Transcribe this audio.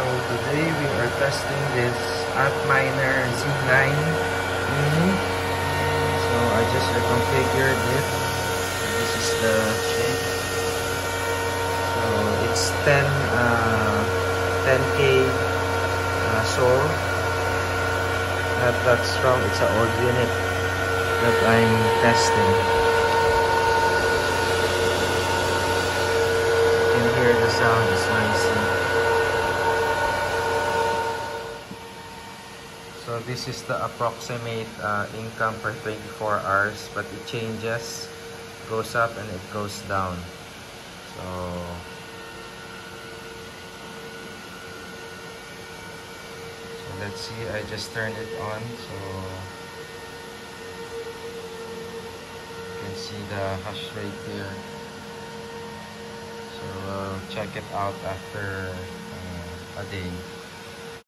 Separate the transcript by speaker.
Speaker 1: today we are testing this Antminer Z9 Mini. So I just reconfigured it. This is the shape. So it's 10K SOR. Not that strong. It's an old unit that I'm testing. You can hear the sound is noisy. So this is the approximate income per 24 hours, but it changes, goes up and it goes down. So let's see, I just turned it on, so you can see the hash rate here. So check it out after a day.